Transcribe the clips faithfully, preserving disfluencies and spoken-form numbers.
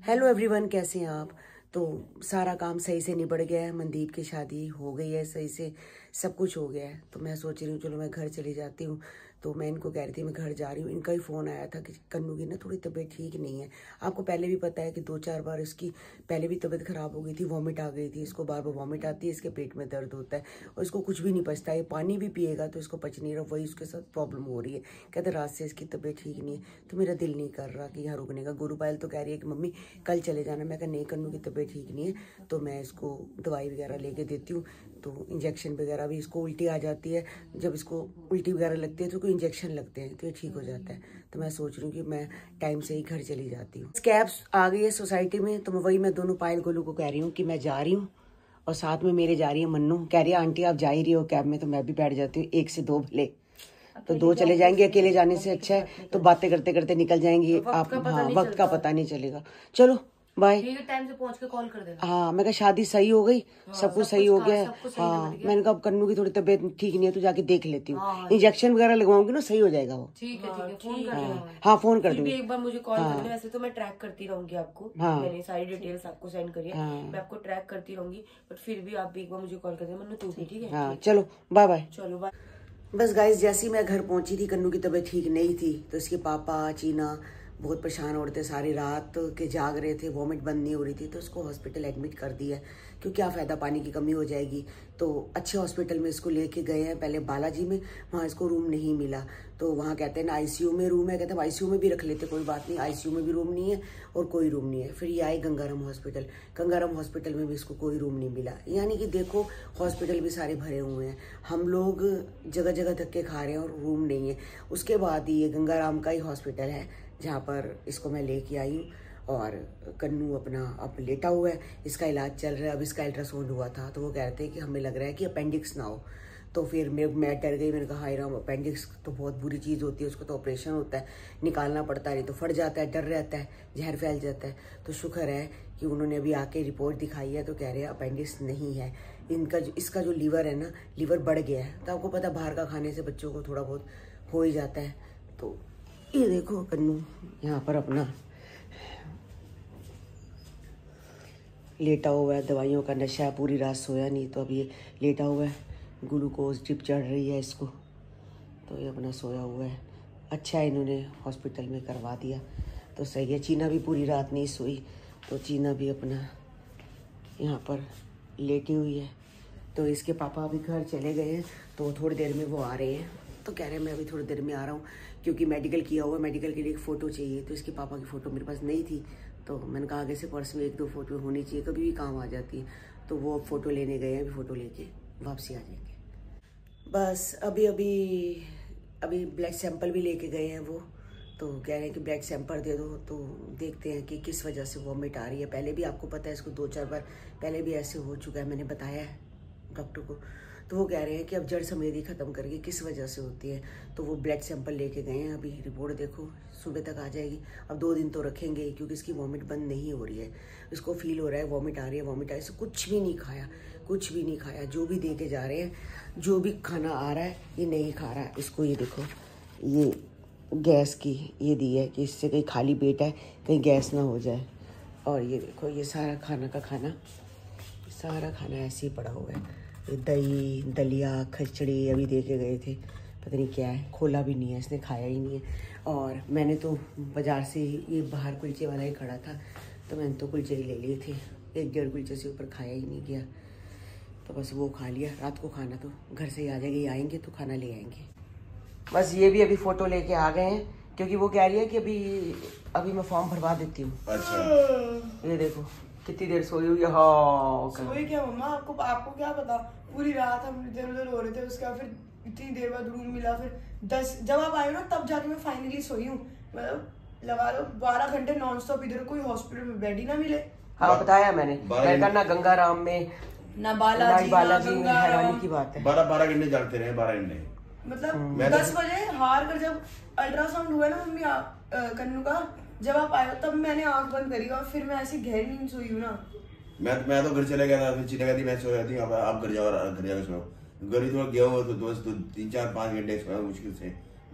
Hello everyone, कैसे हैं आप। तो सारा काम सही से निबड़ गया है, मनदीप की शादी हो गई है, सही से सब कुछ हो गया है। तो मैं सोच रही हूँ चलो मैं घर चली जाती हूँ। तो मैं इनको कह रही थी मैं घर जा रही हूँ। इनका ही फ़ोन आया था कि कन्नू की ना थोड़ी तबीयत ठीक नहीं है। आपको पहले भी पता है कि दो चार बार इसकी पहले भी तबीयत ख़राब हो गई थी, वॉमिट आ गई थी। इसको बार बार वॉमिट आती है, इसके पेट में दर्द होता है और इसको कुछ भी नहीं पचता है। पानी भी पिएगा तो इसको पच नहीं रहा, वही उसके साथ प्रॉब्लम हो रही है। कहते रात से इसकी तबीयत ठीक नहीं है, तो मेरा दिल नहीं कर रहा कि यहाँ रुकने का। गुरु पायल तो कह रही है कि मम्मी कल चले जाना। मैं कहा नहीं, कन्नू की तबीयत ठीक नहीं है, तो मैं इसको दवाई वगैरह लेके देती हूँ। तो इंजेक्शन वगैरह भी, इसको उल्टी आ जाती है, जब इसको उल्टी वगैरह लगती है तो कोई इंजेक्शन लगते हैं तो ये ठीक हो जाता है। तो मैं सोच रही हूँ कि मैं टाइम से ही घर चली जाती हूँ। कैब्स आ गई है सोसाइटी में, तो मैं वही मैं दोनों पायल गोलू को कह रही हूँ कि मैं जा रही हूँ और साथ में मेरे जा रही है मन्नू। कह रही है आंटी आप जा ही रही हो कैब में, तो मैं भी बैठ जाती हूँ। एक से दो भले तो दो चले जाएंगे, अकेले जाने से अच्छा है तो बातें करते करते निकल जाएंगी आप। हाँ, वक्त का पता नहीं चलेगा। चलो बाय। टाइम से पहुंच के कॉल कर देना। हाँ, मैं कहा शादी सही हो गई, हाँ, सब कुछ सही हो गया है। हाँ, मैंने कहा अब कन्नू की थोड़ी तबीयत ठीक नहीं है तो जाके देख लेती हूँ। हाँ, इंजेक्शन वगैरह लगवाऊंगी ना, सही हो जाएगा वो। ठीक है, ठीक है, फोन कर देना। हाँ, फोन कर दूंगी। एक बार मुझे कॉल कर देना। वैसे तो मैं ट्रैक करती रहूंगी आपको। हाँ, मैंने सारी डिटेल्स आपको सेंड करी है। हाँ, मैं आपको ट्रैक करती रहूंगी, बट फिर भी आप भी एक बार मुझे कॉल कर देना। मन्नू तू भी ठीक है। हाँ, चलो बाय बाय। चलो बाय। बस गाइस, जैसे ही मैं घर पहुंची थी, कन्नू की तबीयत ठीक नहीं थी, तो इसके पापा चीना बहुत परेशान हो रहे थे, सारी रात के जाग रहे थे, वॉमिट बंद नहीं हो रही थी। तो उसको हॉस्पिटल एडमिट कर दिया, क्योंकि क्या फ़ायदा, पानी की कमी हो जाएगी। तो अच्छे हॉस्पिटल में इसको लेके गए हैं, पहले बालाजी में, वहाँ इसको रूम नहीं मिला। तो वहाँ कहते हैं ना आईसीयू में रूम है, कहते हैं आईसीयू में भी रख लेते, कोई बात नहीं। आईसीयू में भी रूम नहीं है और कोई रूम नहीं है। फिर ये आए गंगाराम हॉस्पिटल, गंगाराम हॉस्पिटल में भी इसको कोई रूम नहीं मिला। यानी कि देखो, हॉस्पिटल भी सारे भरे हुए हैं, हम लोग जगह जगह धक्के खा रहे हैं और रूम नहीं है। उसके बाद ये गंगाराम का ही हॉस्पिटल है जहाँ पर इसको मैं लेके आई हूँ। और कन्नू अपना अब लेटा हुआ है, इसका इलाज चल रहा है। अब इसका अल्ट्रासाउंड हुआ था तो वो कहते हैं कि हमें लग रहा है कि अपेंडिक्स ना हो। तो फिर मैं मैं डर गई, मैंने कहा हाय राम, अपेंडिक्स तो बहुत बुरी चीज़ होती है, उसको तो ऑपरेशन होता है, निकालना पड़ता है, नहीं तो फट जाता है, डर रहता है, जहर फैल जाता है। तो शुक्र है कि उन्होंने अभी आके रिपोर्ट दिखाई है, तो कह रहे हैं अपेंडिक्स नहीं है। इनका जो इसका जो लीवर है ना, लीवर बढ़ गया है। तो आपको पता बाहर का खाने से बच्चों को थोड़ा बहुत हो ही जाता है। तो ये देखो कन्नू यहाँ पर अपना लेटा हुआ है, दवाइयों का नशा है, पूरी रात सोया नहीं, तो अब ये लेटा हुआ है। ग्लूकोज ड्रिप चढ़ रही है इसको, तो ये अपना सोया हुआ है। अच्छा है इन्होंने हॉस्पिटल में करवा दिया तो सही है। चीना भी पूरी रात नहीं सोई, तो चीना भी अपना यहाँ पर लेटी हुई है। तो इसके पापा अभी घर चले गए हैं, तो थोड़ी देर में वो आ रहे हैं। तो कह रहे हैं मैं अभी थोड़ी देर में आ रहा हूँ, क्योंकि मेडिकल किया हुआ है, मेडिकल के लिए एक फ़ोटो चाहिए। तो इसके पापा की फ़ोटो मेरे पास नहीं थी, तो मैंने कहा आगे से पर्स में एक दो फ़ोटो होनी चाहिए, कभी भी काम आ जाती है। तो वो अब फ़ोटो लेने गए हैं, अभी फ़ोटो लेके वापसी आ जाएंगे। बस अभी अभी अभी ब्लड सैंपल भी लेके गए हैं वो, तो कह रहे हैं कि ब्लड सैंपल दे दो, तो देखते हैं कि किस वजह से वॉमिट आ रही है। पहले भी आपको पता है इसको दो चार बार पहले भी ऐसे हो चुका है, मैंने बताया है डॉक्टर को। तो वो कह रहे हैं कि अब जड़ समेत ही ख़त्म करके किस वजह से होती है। तो वो ब्लड सैंपल लेके गए हैं, अभी रिपोर्ट देखो सुबह तक आ जाएगी। अब दो दिन तो रखेंगे, क्योंकि इसकी वॉमिट बंद नहीं हो रही है। इसको फील हो रहा है वॉमिट आ रही है, वॉमिट आ रही है। कुछ भी नहीं खाया, कुछ भी नहीं खाया, जो भी दे के जा रहे हैं, जो भी खाना आ रहा है ये नहीं खा रहा है। इसको ये देखो, ये गैस की ये दी है कि इससे कहीं खाली पेट है, कहीं गैस ना हो जाए। और ये देखो, ये सारा खाना का खाना सारा खाना ऐसे ही पड़ा हुआ है। ये दही दलिया खिचड़ी अभी दे के गए थे, पता नहीं क्या है, खोला भी नहीं है, इसने खाया ही नहीं है। और मैंने तो बाज़ार से ये बाहर कुलचे वाला ही खड़ा था, तो मैंने तो कुलचे ही ले लिए थे। एक डेढ़ कुलचे से ऊपर खाया ही नहीं गया, तो बस वो खा लिया। रात को खाना तो घर से ही आ जाएगा, ये आएंगे तो खाना ले आएंगे। बस ये भी अभी फ़ोटो लेके आ गए हैं, क्योंकि वो कह रही है कि अभी अभी मैं फॉर्म भरवा देती हूँ। अच्छा, ये देखो कितनी देर सोई हुई है। हाँ, सोई क्या मम्मा, आपको आपको क्या पता, पूरी रात हम इधर उधर हो रहे थे। उसका फिर इतनी देर बाद रूम मिला, फिर दस जब आप आए ना तब जाके मैं फाइनली सोई हूँ। मतलब लगा लो बारह घंटे नॉन स्टॉप इधर, कोई हॉस्पिटल में बेड ही ना मिले। हाँ, बताया मैंने, मैं करना गंगाराम में ना बालाजी बालाजी में, हैरानी की बात है। बारह बारह घंटे जागते रहे, बारह घंटे मतलब दस बजे हार कर जब अल्ट्रासाउंड हुआ ना मम्मी कन्नू का, जब आप आए तब मैंने आंख बंद करी और फिर मैं ऐसी गहरी नींद सोई हूँ ना। मैं मैं तो घर चले गया था, फिर चीना कहती मैं सो जाती हूँ, आप घर जाओ, घर जाकर सो। घर ही थोड़ा गया हुआ तो दोस्त तो तीन चार पाँच घंटे सोया मुश्किल से,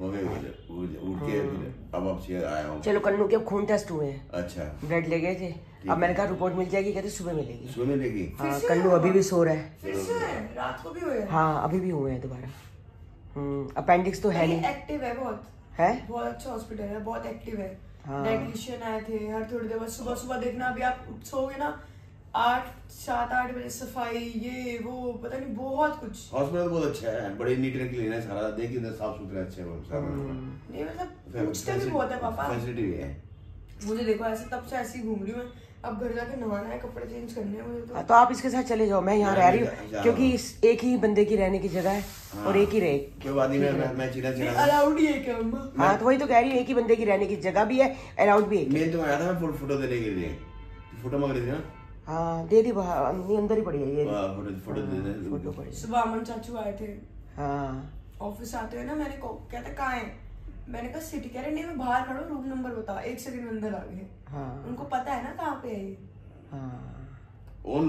हो गए उठ के अब अब से आया हूँ। चलो कन्नू के अब खून टेस्ट हुए हैं। अच्छा ब्लड ले गए थे, अब मैंने कहा रिपोर्ट मिल जाएगी, कहते सुबह मिलेगी। सुबह मिलेगी। हाँ कन्नू अभी भी सो रहा है। फिर से रात को भी हुए। हाँ अभी भी हुए हैं दोबारा। हम्म अपेंडिक्स तो है नहीं, एक्टिव है बहुत है, बहुत अच्छा हॉस्पिटल है, बहुत एक्टिव है। हाँ। डाइटिशियन आए थे हर थोड़ी देर बाद, सुबह सुबह देखना, अभी आप सोओगे ना आठ सात आठ बजे, सफाई ये वो पता नहीं बहुत कुछ। हॉस्पिटल बहुत अच्छा है, बड़ी नीट एंड क्लीन है, सारा देखिए साफ सुथरा अच्छा है। नहीं मतलब पूछते भी बहुत है पापा, फैसिलिटी भी है। मुझे देखो ऐसे तब से ऐसे ही घूम रही हूँ मैं, अब घर जाके नहाना है, कपड़े चेंज करने हैं मुझे तो। तो आप इसके साथ चले जाओ, मैं यहाँ रह रही हूँ क्योंकि इस एक ही बंदे की रहने की जगह है। हाँ। और एक ही रहे, कोई बात नहीं, मैं मैं चीना चीना अलाउड ही है क्या अम्मा? हाँ तो वही तो कह रही हूँ, एक ही बंदे की रहने की जगह भी है, अलाउड भी है। मैं तो आया था मैं फोटो देने के लिए, फोटो मांग रही थी ना। हाँ दे दी, अंदर ही पड़ी है ये फोटो फोटो दे दे फोटो पड़ी। सुबह अमन चाचू आए थे, हाँ ऑफिस आते हुए ना, मैंने कहते कहाँ है, मैंने कहा सिटी, कह रहे नहीं मैं बाहर खड़ा हूँ, रूम नंबर बता, एक सेकंड में अंदर आ गए। हाँ उनको पता है ना कहाँ पे है ये। हाँ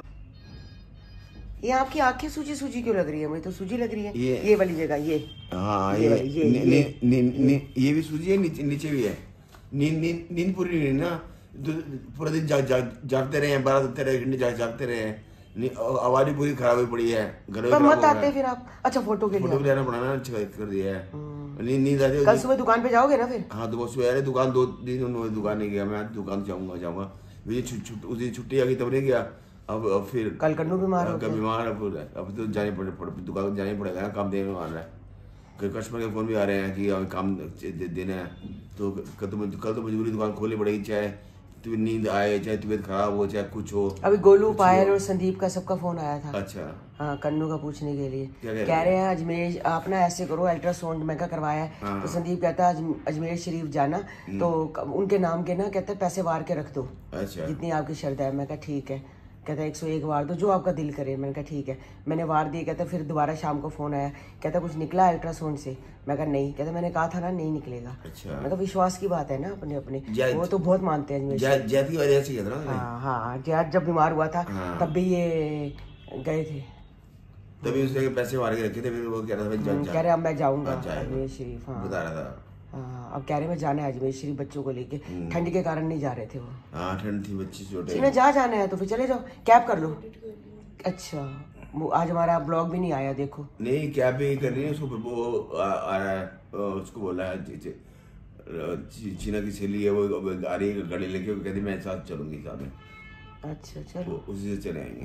ये आपकी आंखें सूजी सूजी क्यों लग रही है? मुझे तो सूजी लग रही है ये, ये वाली जगह, ये हाँ ये ये ये, ने, ये, ने, ने, ने, ये भी सूजी है, नीचे नीचे भी है। नींद नींद नींद पूरी नहीं ना, पूरा दिन जाग जाग जागते रहे हैं, बारह तेरह घंटे जाग जागते रहे हैं, आवाज भी पूरी खराब हुई पड़ी है, घर में मत आते फिर आप। अच्छा फोटो के लिए फोटो लेना पड़ा ना, कर दिया है। नींद नींद आती है। कल सुबह दुकान पे जाओगे ना फिर? हाँ तो सुबह अरे दुकान दो दिन दुकान नहीं गया मैं, दुकान जाऊंगा जाऊंगा उस दिन छुट्टी आ गई तब नहीं गया। अब अब फिर कल कन्नू बीमार हो गया, बीमार अब अब तो जाने पड़े दुकान जाने पड़ेगा ना, काम देने में आ रहा है, कई कस्टमर के फोन भी आ रहे हैं कि हमें काम देना है, तो कल तो कल तो मजबूरी दुकान खोलनी पड़ेगी, चाहे तुम्हें नींद आए, चाहे तबीयत खराब हो, चाहे कुछ हो। अभी गोलू पायल और संदीप का सबका फोन आया था। अच्छा हाँ कन्नू का पूछने के लिए, कह, कह रहे हैं अजमेर आप ना ऐसे करो, अल्ट्रासाउंड मैं का करवाया है। हाँ। तो संदीप कहता है अजमेर शरीफ जाना, तो उनके नाम के ना कहते पैसे वार के रख दो। अच्छा जितनी आपकी श्रद्धा है। मैं कहा ठीक है, कहता एक सौ एक वार दो जो आपका दिल करे। मैंने कहा ठीक है, मैंने वार दिए। कहता फिर दोबारा शाम को फोन आया, कहता कुछ निकला अल्ट्रासाउंड से? मैं कहा नहीं। कहता मैंने कहा था ना नहीं निकलेगा। अच्छा। मैं कहा विश्वास की बात है ना अपने अपने, वो तो बहुत मानते हैं। जैद की वजह से हाँ हाँ जैद जब बीमार हुआ था तब भी ये गए थे, तभी उसने पैसे वार के रखे थे, फिर वो कह रहा था कह रहे अब मैं जाऊंगा अजमेर शरीफ। हाँ बता रहा था हाँ अब कह रहे मैं जाना है अजमेर शरीफ बच्चों को लेके, ठंड के कारण नहीं जा रहे थे वो। हाँ ठंड थी, बच्ची छोटे ना जा जाना है तो फिर चले जाओ, कैब कर लो। अच्छा आज हमारा ब्लॉग भी नहीं आया देखो। नहीं कैब भी कर रही है, उसको वो आ रहा है, उसको बोला है चीना की सहेली है वो आ रही है गाड़ी लेके, कहती मैं साथ चलूंगी साथ में। अच्छा चलो उसी से चले आएंगे।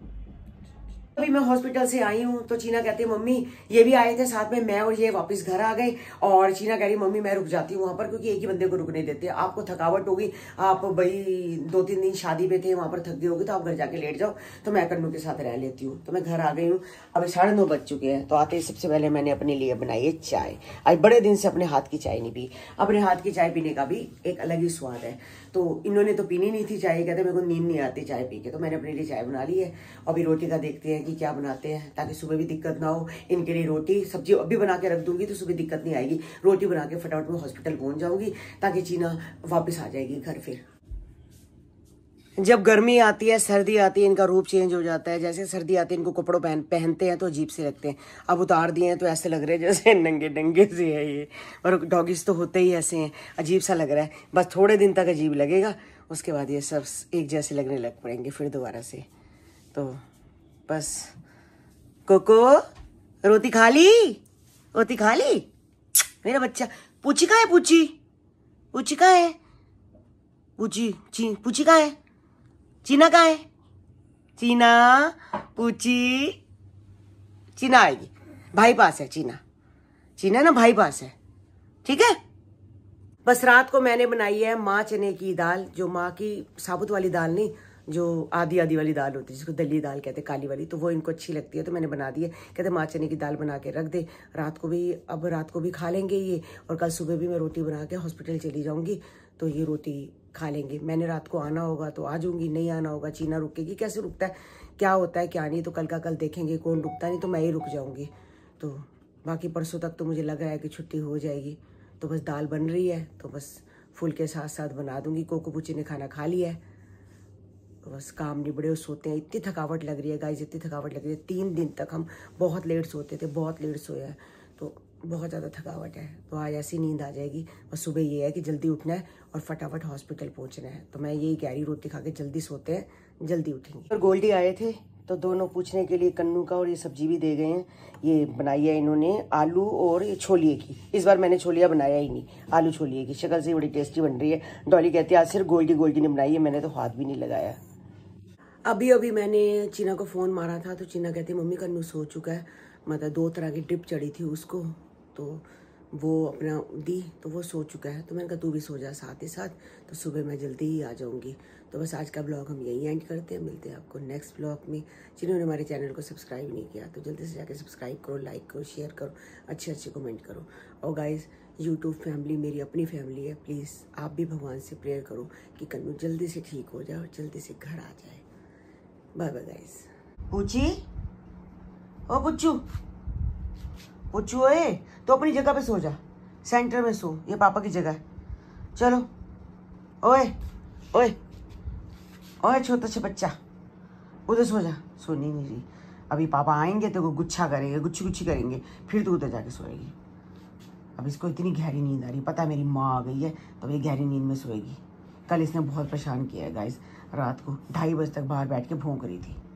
अभी मैं हॉस्पिटल से आई हूँ तो चीना कहती है मम्मी ये भी आए थे साथ में, मैं और ये वापस घर आ गए। और चीना कह रही मम्मी मैं रुक जाती हूँ वहां पर, क्योंकि एक ही बंदे को रुकने देते हैं। आपको थकावट होगी, आप भाई दो तीन दिन शादी पे थे, वहां पर थक गए होगी, तो आप घर जाके लेट जाओ, तो मैं कन्नू के साथ रह लेती हूँ। तो मैं घर आ गई हूँ, अभी साढ़े नौ बज चुके हैं। तो आते ही सबसे पहले मैंने अपने लिए बनाई है चाय। आज बड़े दिन से अपने हाथ की चाय नहीं पी। अपने हाथ की चाय पीने का भी एक अलग ही स्वाद है। तो इन्होंने तो पीनी नहीं थी चाय, कहते मेरे को नींद नहीं आती चाय पी के, तो मैंने अपने लिए चाय बना ली है। अभी रोटी का देखते हैं कि क्या बनाते हैं, ताकि सुबह भी दिक्कत ना हो। इनके लिए रोटी सब्जी अभी बना के रख दूंगी तो सुबह दिक्कत नहीं आएगी। रोटी बना के फटाफट में हॉस्पिटल पहुंच जाऊंगी, ताकि चीना वापस आ जाएगी घर। फिर जब गर्मी आती है सर्दी आती है इनका रूप चेंज हो जाता है। जैसे सर्दी आती है इनको कपड़ों पहन पहनते हैं तो अजीब से लगते हैं, अब उतार दिए हैं तो ऐसे लग रहे हैं जैसे नंगे डंगे से है ये। और डॉगीज तो होते ही ऐसे हैं, अजीब सा लग रहा है। बस थोड़े दिन तक अजीब लगेगा, उसके बाद ये सब एक जैसे लगने लग पड़ेंगे फिर दोबारा से। तो बस कोको रोटी खा ली, रोटी खा ली मेरा बच्चा। पूछी कहाँ है? पूछी पूछी कहाँ है? पूछी ची पूछी कहाँ है? चीना कहाँ है? चीना पूछी चीना आएगी, भाई पास है चीना। चीना ना भाई पास है, ठीक है। बस रात को मैंने बनाई है माँ चने की दाल, जो माँ की साबुत वाली दाल नहीं, जो आधी आधी वाली दाल होती है जिसको दली दाल कहते हैं काली वाली, तो वो इनको अच्छी लगती है तो मैंने बना दी है। कहते माँ चने की दाल बना के रख दे, रात को भी, अब रात को भी खा लेंगे ये, और कल सुबह भी मैं रोटी बना के हॉस्पिटल चली जाऊंगी तो ये रोटी खा लेंगे। मैंने रात को आना होगा तो आ जाऊंगी, नहीं आना होगा चीना रुकेगी। कैसे रुकता है, क्या होता है क्या नहीं, तो कल का कल देखेंगे। कौन रुकता नहीं तो मैं ही रुक जाऊंगी। तो बाकी परसों तक तो मुझे लग रहा है कि छुट्टी हो जाएगी। तो बस दाल बन रही है तो बस फुल के साथ साथ बना दूंगी। कोको पुची ने खाना खा लिया है, तो बस काम निबड़े और सोते हैं। इतनी थकावट लग रही है गाइस, इतनी थकावट लग रही है। तीन दिन तक हम बहुत लेट सोते थे, बहुत लेट सोया है। तो बहुत ज़्यादा थकावट है, तो आज ऐसी नींद आ जाएगी। बस सुबह ये है कि जल्दी उठना है और फटाफट हॉस्पिटल पहुंचना है। तो मैं यही कह रही, रोटी खा के जल्दी सोते हैं, जल्दी उठेंगे। और गोल्डी आए थे तो दोनों पूछने के लिए कन्नू का और ये सब्जी भी दे गए हैं। ये बनाई है इन्होंने आलू और ये छोलिए की। इस बार मैंने छोलिया बनाया ही नहीं, आलू छोलिए की। शक्ल से बड़ी टेस्टी बन रही है। डॉली कहती है आज सिर्फ गोल्डी गोल्डी ने बनाई है, मैंने तो हाथ भी नहीं लगाया। अभी अभी मैंने चीना को फ़ोन मारा था तो चीना कहती मम्मी कन्नू सो चुका है। मतलब दो तरह की ड्रिप चढ़ी थी उसको, तो वो अपना दी तो वो सो चुका है। तो मैंने कहा तू भी सो जा साथ ही साथ, तो सुबह मैं जल्दी ही आ जाऊंगी। तो बस आज का ब्लॉग हम यहीं एंड करते हैं। मिलते हैं आपको नेक्स्ट ब्लॉग में। जिन्होंने हमारे चैनल को सब्सक्राइब नहीं किया तो जल्दी से जाकर सब्सक्राइब करो, लाइक करो, शेयर करो, अच्छे अच्छे कमेंट करो। और गाइज़ यूट्यूब फैमिली मेरी अपनी फैमिली है, प्लीज़ आप भी भगवान से प्रेयर करो कि कन्नू जल्दी से ठीक हो जाए और जल्दी से घर आ जाए। Bye bye guys. पूछी ओ पुच्चू, पुच्चू ए तो अपनी जगह पे सो जा, सेंटर में सो, ये पापा की जगह है। चलो ओए ओए ओए छोटा सा बच्चा उधर सो जा। सोनी नहीं रही, अभी पापा आएंगे तो वो गुच्छा करेंगे, गुच्छी गुच्छी करेंगे, फिर तो उधर जाके सोएगी। अब इसको इतनी गहरी नींद आ रही, पता है मेरी माँ आ गई है तो ये गहरी नींद में सोएगी। कल इसने बहुत परेशान किया है गाइस, रात को ढाई बजे तक बाहर बैठ के भौंक रही थी।